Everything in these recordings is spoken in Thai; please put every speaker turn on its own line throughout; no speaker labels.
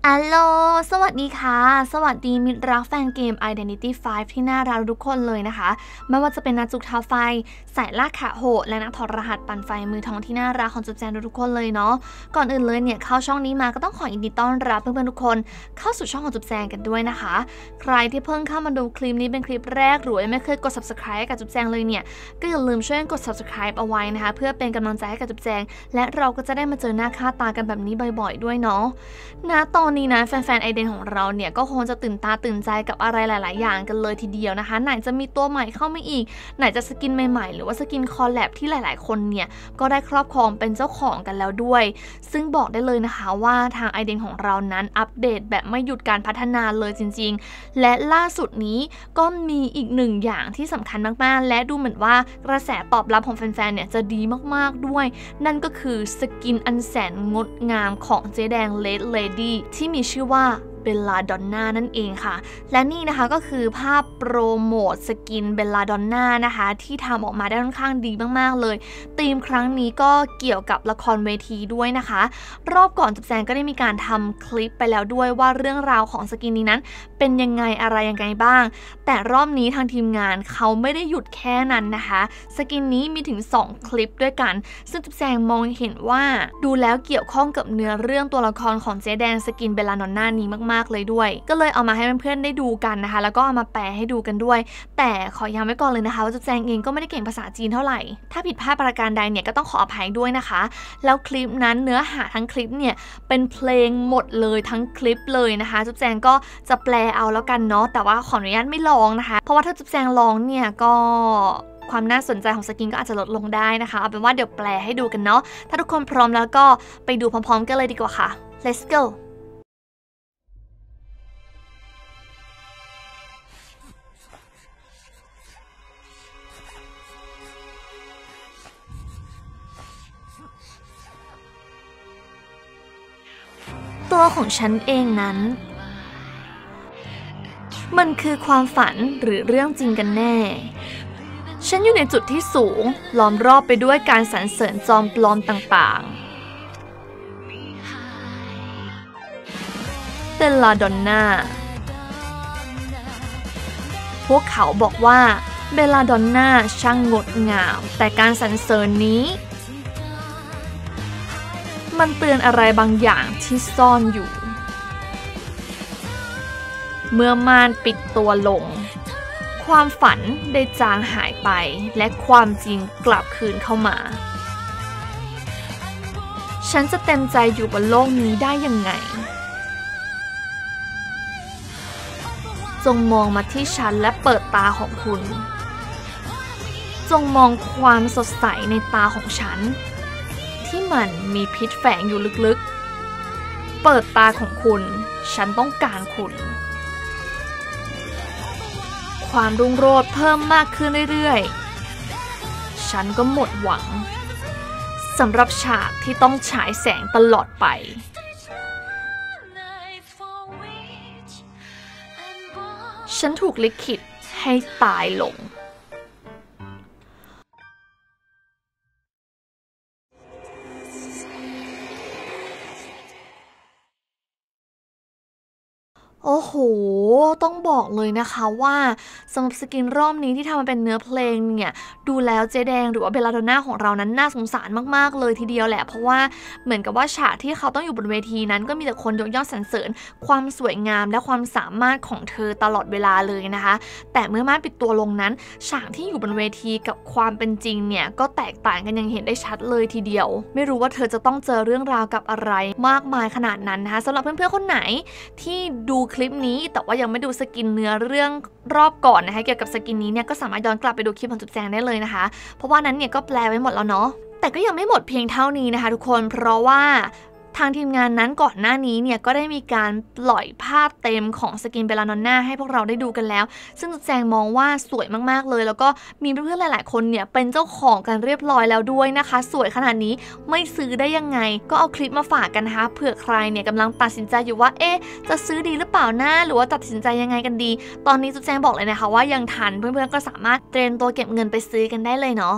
อัลโหลสวัสดีค่ะสวัสดีมิตรรักแฟนเกม Identity 5 ที่น่ารักทุกคนเลยนะคะไม่ว่าจะเป็นนักจุกท้าไฟสายล่าขาโหดและนักถอดรหัสปั่นไฟมือทองที่น่ารักของจุ๊บแจงทุกคนเลยเนาะก่อนอื่นเลยเนี่ยเข้าช่องนี้มาก็ต้องขอยินดีต้อนรับเพื่อนๆทุกคนเข้าสู่ช่องของจุ๊บแจงกันด้วยนะคะใครที่เพิ่งเข้ามาดูคลิปนี้เป็นคลิปแรกหรือไม่เคยกด subscribe กับจุ๊บแจงเลยเนี่ยก็อย่าลืมช่วยกด subscribe เอาไว้นะคะเพื่อเป็นกำลังใจให้กับจุ๊บแจงและเราก็จะได้มาเจอหน้าค่าตากันแบบนี้บ่อยๆด้วยเนาะตอนนี้นะแฟนๆไอเดนของเราเนี่ยก็คงจะตื่นตาตื่นใจกับอะไรหลายๆอย่างกันเลยทีเดียวนะคะไหนจะมีตัวใหม่เข้ามาอีกไหนจะสกินใหม่ๆหรือว่าสกินคอลแลบที่หลายๆคนเนี่ยก็ได้ครอบครองเป็นเจ้าของกันแล้วด้วยซึ่งบอกได้เลยนะคะว่าทางไอเดนของเรานั้นอัปเดตแบบไม่หยุดการพัฒนาเลยจริงๆและล่าสุดนี้ก็มีอีกหนึ่งอย่างที่สำคัญมากๆและดูเหมือนว่ากระแสตอบรับของแฟนๆเนี่ยจะดีมากๆด้วยนั่นก็คือสกินอันแสนงดงามของเจ๊แดงเลดเลดี้ที่มีชื่อว่าเบลลาดอนน่านั่นเองค่ะและนี่นะคะก็คือภาพโปรโมทสกินเบลลาดอนน่านะคะที่ทำออกมาได้ค่อนข้างดีมากๆเลยธีมครั้งนี้ก็เกี่ยวกับละครเวทีด้วยนะคะรอบก่อนจุ๊บแจงก็ได้มีการทำคลิปไปแล้วด้วยว่าเรื่องราวของสกินนี้นั้นเป็นยังไงอะไรยังไงบ้างแต่รอบนี้ทางทีมงานเขาไม่ได้หยุดแค่นั้นนะคะสกินนี้มีถึง2คลิปด้วยกันซึ่งจุ๊บแจงมองเห็นว่าดูแล้วเกี่ยวข้องกับเนื้อเรื่องตัวละครของเจ๊แดงสกินเบลลาดอนน่านี้มากๆเลยด้วยก็เลยเอามาให้เพื่อนๆได้ดูกันนะคะแล้วก็เอามาแปลให้ดูกันด้วยแต่ขอย้ำไว้ก่อนเลยนะคะว่าจุ๊บแจงเองก็ไม่ได้เก่งภาษาจีนเท่าไหร่ถ้าผิดพลาดประการใดเนี่ยก็ต้องขออภัยด้วยนะคะแล้วคลิปนั้นเนื้อหาทั้งคลิปเนี่ยเป็นเพลงหมดเลยทั้งคลิปเลยนะคะจุ๊บแจงก็จะแปลเอาแล้วกันเนาะแต่ว่าขออนุญาตไม่ร้องนะคะเพราะว่าถ้าจุ๊บแจงร้องเนี่ยก็ความน่าสนใจของสกินก็อาจจะลดลงได้นะคะเอาเป็นว่าเดี๋ยวแปลให้ดูกันเนาะถ้าทุกคนพร้อมแล้วก็ไปดูพร้อมๆกันเลยดีกว่าค่ะ let's goตัวของฉันเองนั้นมันคือความฝันหรือเรื่องจริงกันแน่ฉันอยู่ในจุดที่สูงล้อมรอบไปด้วยการสรรเสริญจอมปลอมต่างๆเบลลาดอนน่าพวกเขาบอกว่าเบลลาดอนน่าช่างงดงามแต่การสรรเสริญนี้มันเตือนอะไรบางอย่างที่ซ่อนอยู่เมื่อม่านปิดตัวลงความฝันได้จางหายไปและความจริงกลับคืนเข้ามาฉันจะเต็มใจอยู่บนโลกนี้ได้ยังไงจงมองมาที่ฉันและเปิดตาของคุณจงมองความสดใสในตาของฉันที่มันมีพิษแฝงอยู่ลึกๆเปิดตาของคุณฉันต้องการคุณความรุ่งโรจน์เพิ่มมากขึ้นเรื่อยๆฉันก็หมดหวังสำหรับฉากที่ต้องฉายแสงตลอดไปฉันถูกลิขิตให้ตายลงโอ้โหต้องบอกเลยนะคะว่าสำหรับสกินรอบนี้ที่ทำมาเป็นเนื้อเพลงเนี่ยดูแล้วเจ๊แดงหรือว่าเบลลาดอนน่าของเรานั้นน่าสงสารมากๆเลยทีเดียวแหละเพราะว่าเหมือนกับว่าฉากที่เขาต้องอยู่บนเวทีนั้นก็มีแต่คนยกย่องสรรเสริญความสวยงามและความสามารถของเธอตลอดเวลาเลยนะคะแต่เมื่อม่านปิดตัวลงนั้นฉากที่อยู่บนเวทีกับความเป็นจริงเนี่ยก็แตกต่างกันอย่างเห็นได้ชัดเลยทีเดียวไม่รู้ว่าเธอจะต้องเจอเรื่องราวกับอะไรมากมายขนาดนั้นนะคะสำหรับเพื่อนๆคนไหนที่ดูคลิปนี้แต่ว่ายังไม่ดูสกินเนื้อเรื่องรอบก่อนนะคะเกี่ยวกับสกินนี้เนี่ยก็สามารถย้อนกลับไปดูคลิปของจุ๊บแจงได้เลยนะคะเพราะว่านั้นเนี่ยก็แปลไว้หมดแล้วเนาะแต่ก็ยังไม่หมดเพียงเท่านี้นะคะทุกคนเพราะว่าทางทีมงานนั้นก่อนหน้านี้เนี่ยก็ได้มีการปล่อยภาพเต็มของสกินเบลลาดอนน่าให้พวกเราได้ดูกันแล้วซึ่งจุ๊บแจงมองว่าสวยมากๆเลยแล้วก็มีเพื่อนๆหลายๆคนเนี่ยเป็นเจ้าของกันเรียบร้อยแล้วด้วยนะคะสวยขนาดนี้ไม่ซื้อได้ยังไงก็เอาคลิปมาฝากกันนะคะเผื่อใครเนี่ยกำลังตัดสินใจอยู่ว่าจะซื้อดีหรือเปล่านะหรือว่าตัดสินใจยังไงกันดีตอนนี้จุ๊บแจงบอกเลยนะคะว่ายังทันเพื่อนๆก็สามารถเตรียมตัวเก็บเงินไปซื้อกันได้เลยเนาะเพ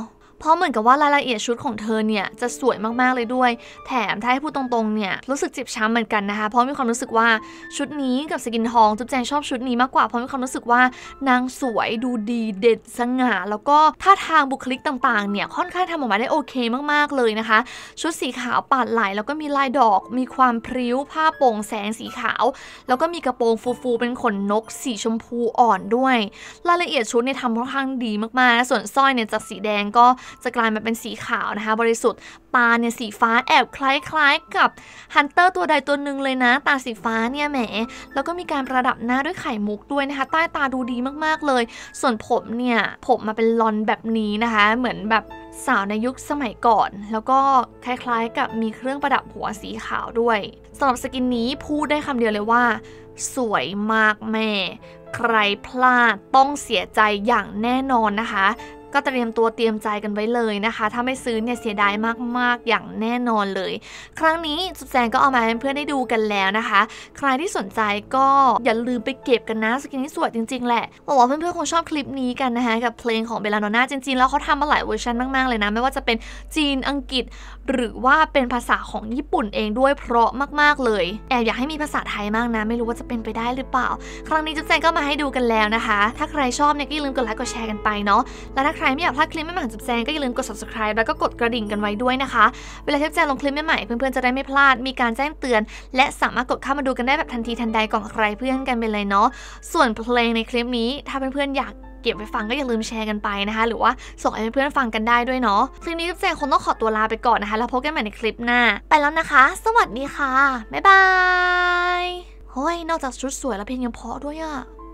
ราะเหมือนกับว่ารายละเอียดชุดของเธอเนี่ยจะสวยมากๆเลยด้วยแถมถ้าให้พูดตรงๆเนี่ยรู้สึกเจ็บช้ำเหมือนกันนะคะเพราะมีความรู้สึกว่าชุดนี้กับสกินทองจุ๊บแจงชอบชุดนี้มากกว่าเพราะมีความรู้สึกว่านางสวยดูดีเด่นสง่าแล้วก็ท่าทางบุคลิกต่างๆเนี่ยค่อนข้างทำออกมาได้โอเคมากๆเลยนะคะชุดสีขาวปาดไหล่แล้วก็มีลายดอกมีความพริ้วผ้าโปร่งแสงสีขาวแล้วก็มีกระโปรงฟูๆเป็นขนนกสีชมพูอ่อนด้วยรายละเอียดชุดเนี่ยทำค่อนข้างดีมากๆส่วนสร้อยเนี่ยจากสีแดงก็จะกลายมาเป็นสีขาวนะคะบริสุทธิ์ตาเนี่ยสีฟ้าแอบคล้ายๆกับฮันเตอร์ตัวใดตัวหนึ่งเลยนะตาสีฟ้าเนี่ยแหมแล้วก็มีการประดับหน้าด้วยไข่มุกด้วยนะคะใต้ตาดูดีมากๆเลยส่วนผมเนี่ยผมมาเป็นลอนแบบนี้นะคะเหมือนแบบสาวในยุคสมัยก่อนแล้วก็คล้ายๆกับมีเครื่องประดับหัวสีขาวด้วยสำหรับสกินนี้พูดได้คำเดียวเลยว่าสวยมากแม่ใครพลาดต้องเสียใจอย่างแน่นอนนะคะก็เตรียมตัวเตรียมใจกันไว้เลยนะคะถ้าไม่ซื้อเนี่ยเสียดายมากๆอย่างแน่นอนเลยครั้งนี้จุ๊บแจงก็เอามาให้เพื่อนได้ดูกันแล้วนะคะใครที่สนใจก็อย่าลืมไปเก็บกันนะสกินนี้สวยจริงๆแหละบอกว่าเพื่อนๆคงชอบคลิปนี้กันนะคะกับเพลงของเบลลาโนน่าจริงๆแล้วเขาทำมาหลายเวอร์ชันมากๆเลยนะไม่ว่าจะเป็นจีนอังกฤษหรือว่าเป็นภาษาของญี่ปุ่นเองด้วยเพราะมากๆเลยแอบอยากให้มีภาษาไทยมากนะไม่รู้ว่าจะเป็นไปได้หรือเปล่าครั้งนี้จุ๊บแจงก็มาให้ดูกันแล้วนะคะถ้าใครชอบเนี่ยก็อย่าลืมกดไลค์กดแชร์กันไปเนาะและถ้าใครไม่อยากพลาดคลิปใหม่ๆจุ๊บแจงก็อย่าลืมกด subscribe แล้วก็กดกระดิ่งกันไว้ด้วยนะคะเวลาที่จุ๊บแจงลงคลิปใหม่ๆเพื่อนๆจะได้ไม่พลาดมีการแจ้งเตือนและสามารถกดเข้ามาดูกันได้แบบทันทีทันใดก่อนใครเพื่อนกันไปเลยเนาะส่วนเพลงในคลิปนี้ถ้าเพื่อนๆอยากเก็บไปฟังก็อย่าลืมแชร์กันไปนะคะหรือว่าส่งให้เพื่อนๆฟังกันได้ด้วยเนาะคลิปนี้จุ๊บแจงคงต้องขอตัวลาไปก่อนนะคะแล้วพบกันใหม่ในคลิปหน้าไปแล้วนะคะสวัสดีค่ะบ๊ายบายเฮ้ยนอกจากชุดสวยแล้วเพลงยังเพราะด้วยอะ